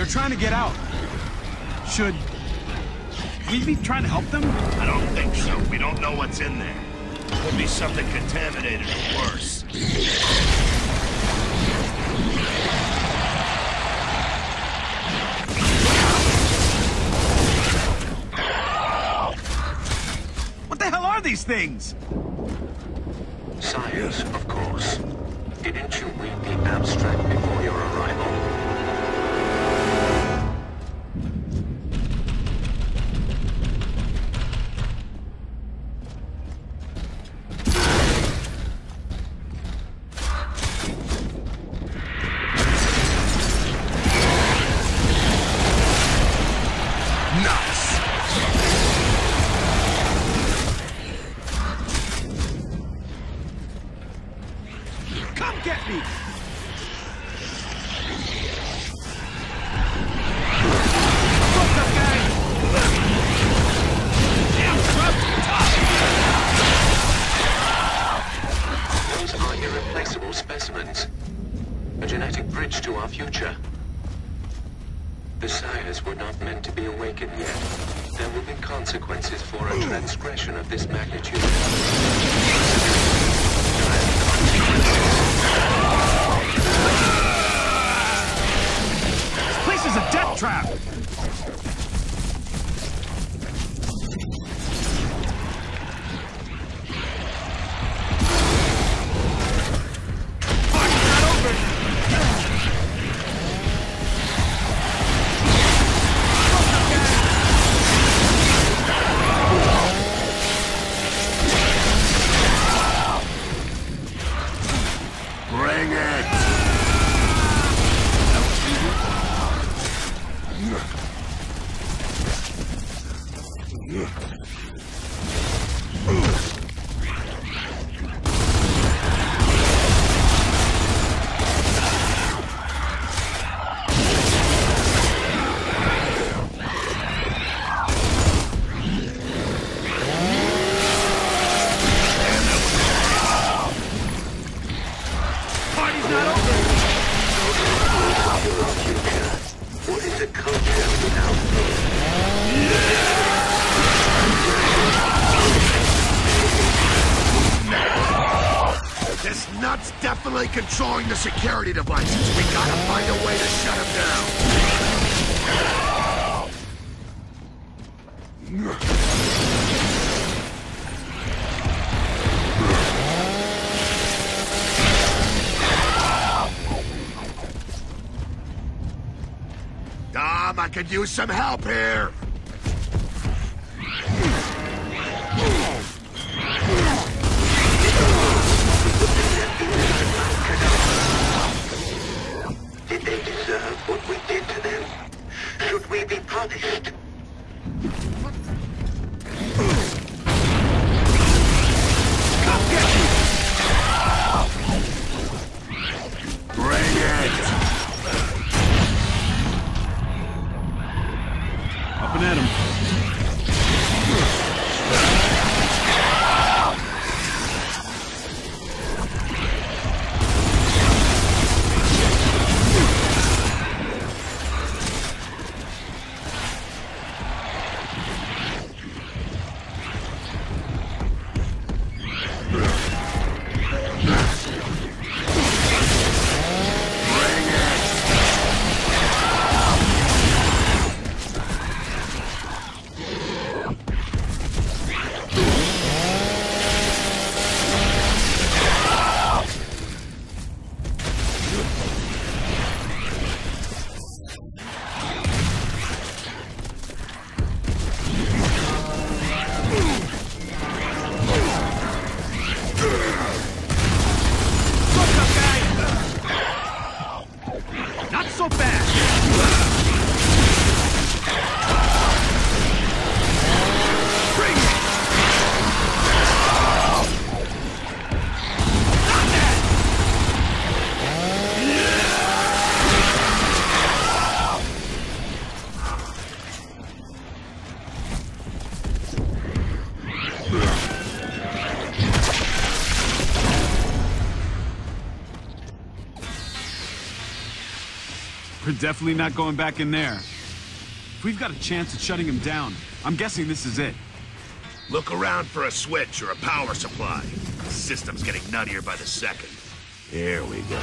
trying to get out. Should we be trying to help them? I don't think so. We don't know what's in there. Could be something contaminated or worse. What the hell are these things? Science, of course. Didn't you read the abstract before your arrival? Come get me! What's up, guys? Damn, Those are irreplaceable specimens. A genetic bridge to our future. The sires were not meant to be awakened yet. There will be consequences for a transgression of this magnitude. This place is a death trap! Fuck, not open! Bring it! Party's not over! What is a culture without food? This nut's definitely controlling the security devices. We gotta find a way to shut him down. Dom, I could use some help here. Did they deserve what we did to them? Should we be punished? Come get me! Bring it! Up and at 'em. We're definitely not going back in there. If we've got a chance at shutting him down, I'm guessing this is it. Look around for a switch or a power supply. The system's getting nuttier by the second. Here we go.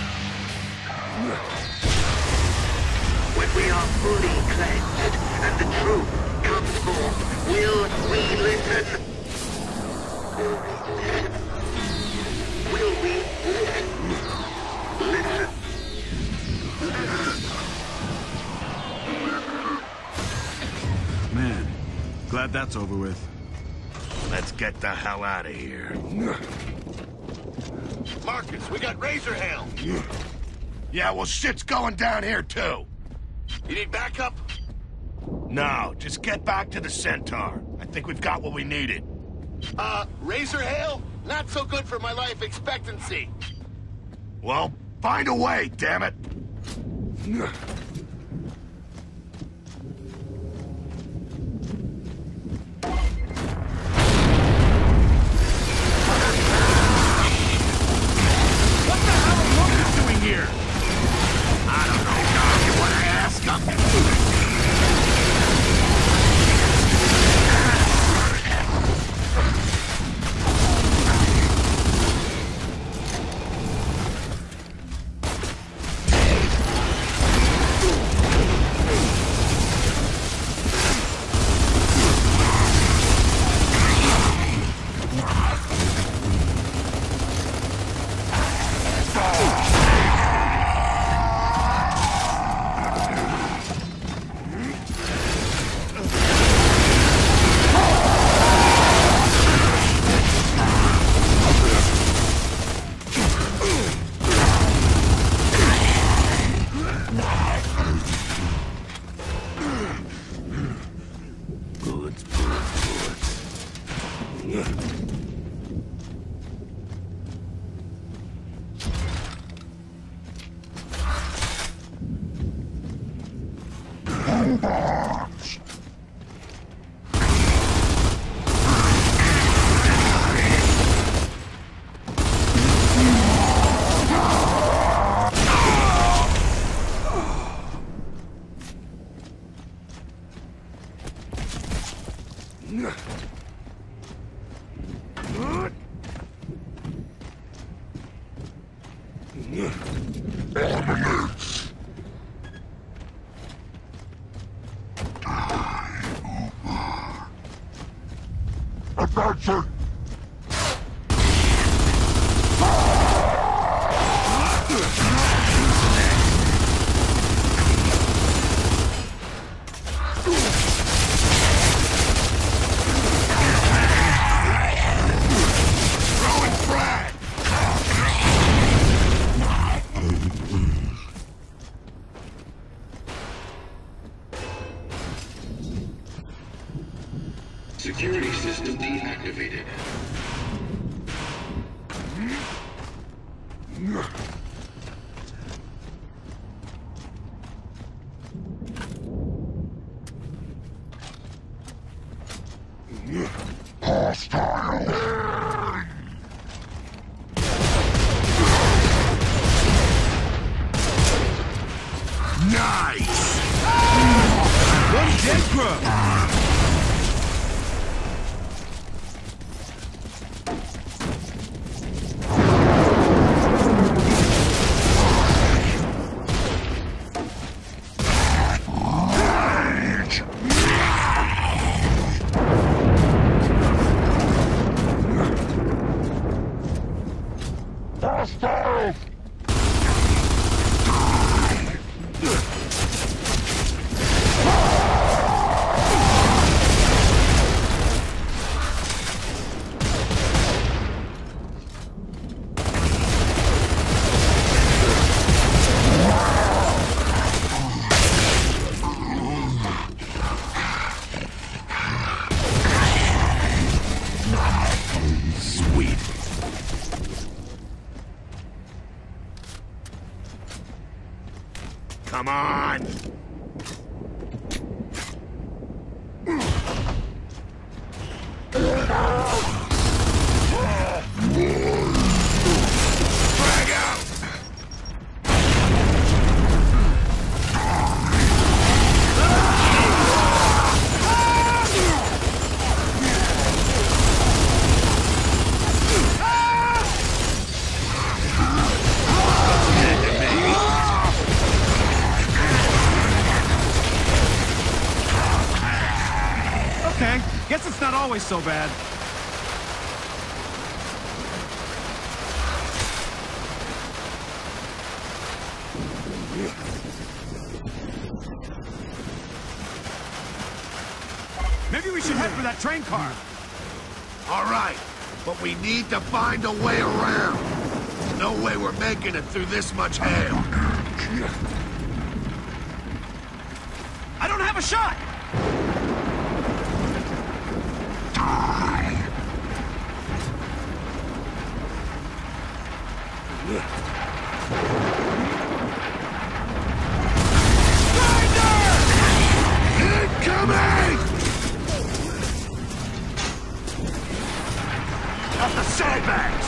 When we are fully cleansed and the truth comes forth, will we listen? Will we listen? Man, glad that's over with. Let's get the hell out of here. Marcus, we got Razor Hail. Yeah, well, shit's going down here, too. You need backup? No, just get back to the Centaur. I think we've got what we needed. Razor Hail? Not so good for my life expectancy. Well, find a way, damn it. Attention! Throwing frag! Security system deactivated. Nice! One dead grub! Hostile! Sweet. Come on! Drag out! always so bad. Maybe we should head for that train car. All right, but we need to find a way around. There's no way we're making it through this much hail. I don't have a shot! Incoming! Up the sandbags!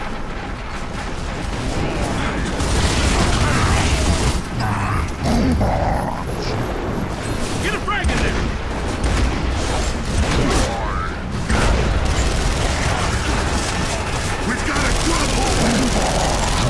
Get a frag in there! We've got a grub hole!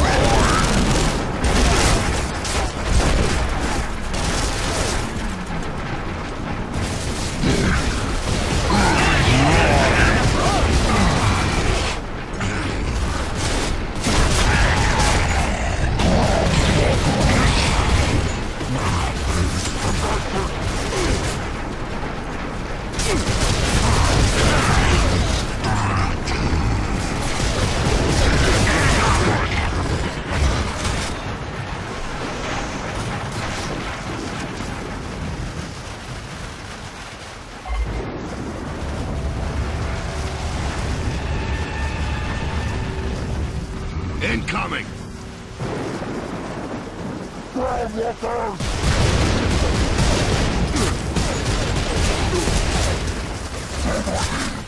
Incoming! Walker!